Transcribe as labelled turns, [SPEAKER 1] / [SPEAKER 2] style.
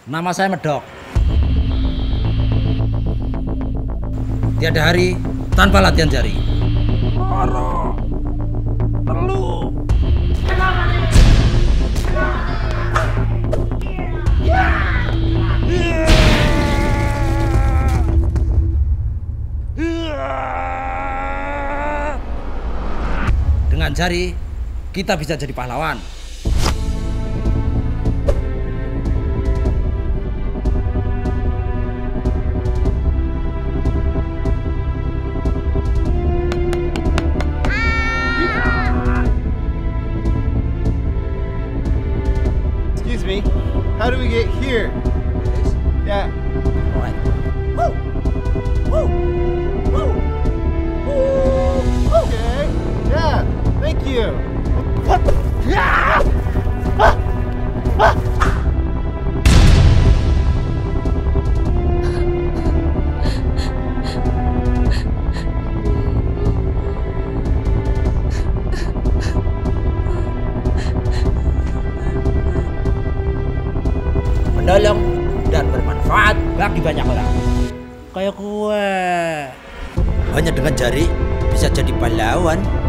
[SPEAKER 1] Nama saya Medok. Tiada hari tanpa latihan jari.
[SPEAKER 2] Loro, telu.
[SPEAKER 1] Dengan jari kita bisa jadi pahlawan.
[SPEAKER 3] Excuse me, how do we get here? Yeah.
[SPEAKER 1] Alright.
[SPEAKER 3] Woo! Woo! Woo! Woo! Okay. Yeah. Thank you. Yeah!
[SPEAKER 1] Menolong dan bermanfaat bagi banyak orang. Kayak gue. Hanya dengan jari bisa jadi pahlawan.